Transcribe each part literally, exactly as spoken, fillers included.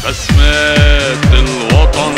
بسمات الوطن.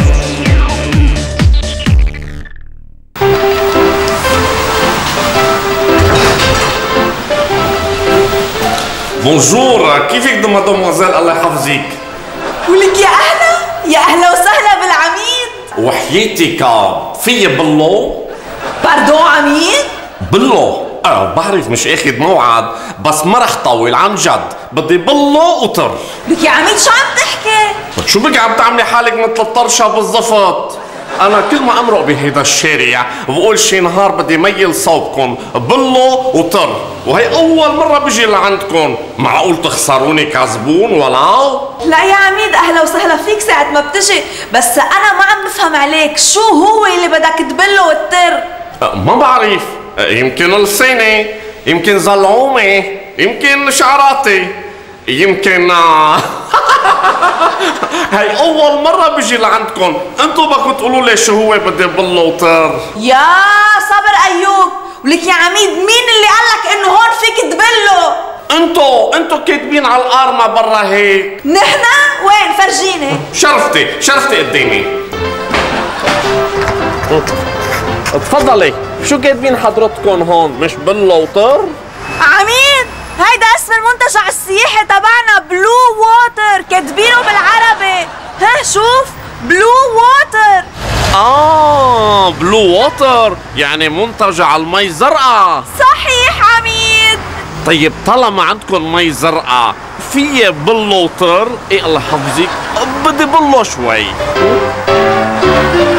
بونجور، كيفك مادموزيل الله يحفظك؟ ولك يا اهلا يا اهلا وسهلا بالعميد. وحياتك في بلو؟ باردون عميد؟ بلو؟ اه بعرف مش اخذ موعد، بس ما رح طول عن جد، بدي بلو وطر. لك يا عميد شو عم تحكي؟ شو بك عم تعملي حالك مثل الطرشة بالضبط؟ أنا كل ما أمرق بهيدا الشارع بقول شي نهار بدي ميل صوبكم بلو وطر، وهي أول مرة بجي لعندكم، معقول تخسروني كزبون ولا؟ لا يا عميد أهلا وسهلا فيك ساعة ما بتجي، بس أنا ما عم بفهم عليك، شو هو اللي بدك تبله وتطر؟ ما بعرف، يمكن لساني، يمكن زلعومي، يمكن شعراتي، يمكن هاي أول مرة بجي لعندكم، أنتو بدكم تقولوا لي شو هو بدي بلو وطر. يا صبر أيوب، ولك يا عميد مين اللي قالك إنه هون فيك تبله؟ أنتو أنتو كاتبين على القارمة برا هيك. نحنا؟ وين فرجيني. شرفتي شرفتي قدامي. تفضلي، شو كاتبين حضرتكم هون؟ مش بلو وطر؟ عميد هيدا اسم المنتجع السياحي تبعنا بلو ووتر، كاتبينه بالعربي، ها شوف بلو ووتر. آه بلو ووتر يعني منتجع المي الزرقاء. صحيح عميد. طيب طالما عندكم مي زرقاء في بلو وطر؟ ايه الله يحفظك بدي بلو شوي.